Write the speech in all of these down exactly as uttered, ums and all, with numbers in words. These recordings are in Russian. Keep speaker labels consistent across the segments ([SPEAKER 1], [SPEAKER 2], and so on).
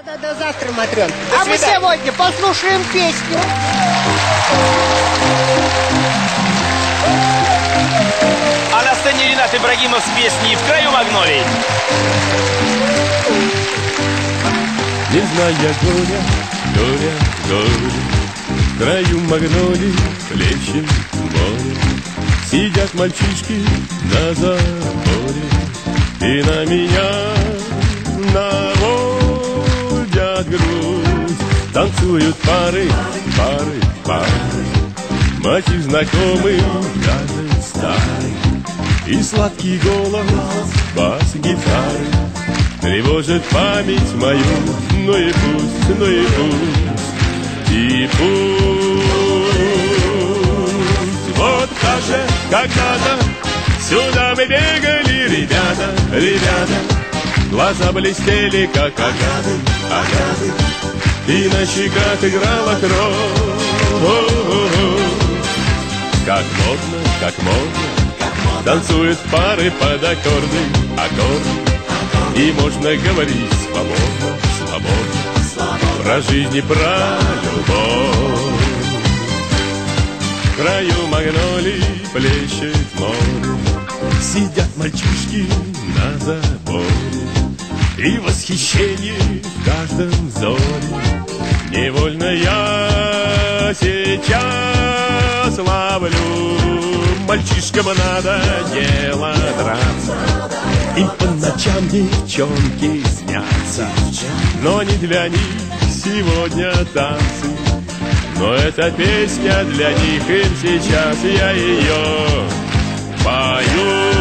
[SPEAKER 1] Да, до завтра, Матрён.
[SPEAKER 2] А мы сегодня послушаем песню.
[SPEAKER 3] А на сцене Ренат Ибрагимов с песней «В краю магнолий».
[SPEAKER 4] Не зная горя, горя, горя, в краю магнолий плещет море. Сидят мальчишки на заборе и на меня наводят грусть. Танцуют пары, пары, пары, мотив знакомый, даже старый. И сладкий голос бас-гитары тревожит память мою. Ну и пусть, ну и пусть, и пусть. Вот так же когда-то сюда мы бегали, ребята, ребята. Глаза блестели, как агаты, агаты, и на щеках играла кровь. Как модно, как модно, танцуют пары под аккорды, аккорды. И можно говорить свободно, свободно, про жизнь и про любовь. В краю магнолий плещет море, сидят мальчишки на заборе. И восхищение в каждом взоре. Невольно я сейчас ловлю. Мальчишкам надо дело драться, им по ночам девчонки снятся. Но не для них сегодня танцы, но эта песня для них, им сейчас я ее пою.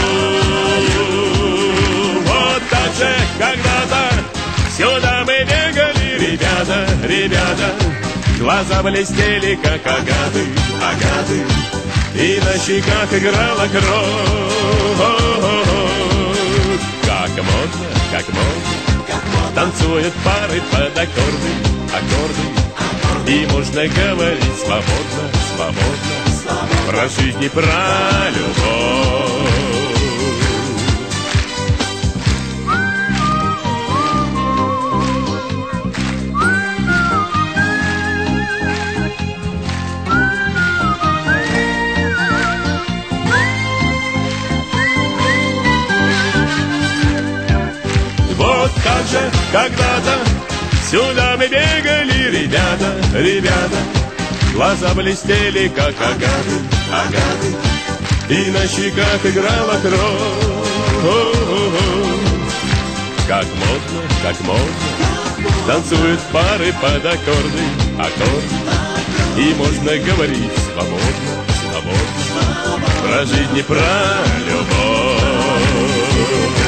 [SPEAKER 4] Вот так же когда-то сюда мы бегали, ребята, ребята. Глаза блестели, как агаты, агаты, и на щеках играла кровь. Как модно, как модно, танцуют пары под аккорды, аккорды. И можно говорить свободно, свободно, про жизнь и про любовь. Вот так же когда-то сюда мы бегали, ребята, ребята. Глаза блестели, как агаты, агаты, и на щеках играла кровь. Как модно, как модно, танцуют пары под аккорды, аккорды. И можно говорить свободно, свободно, про жизнь и про любовь.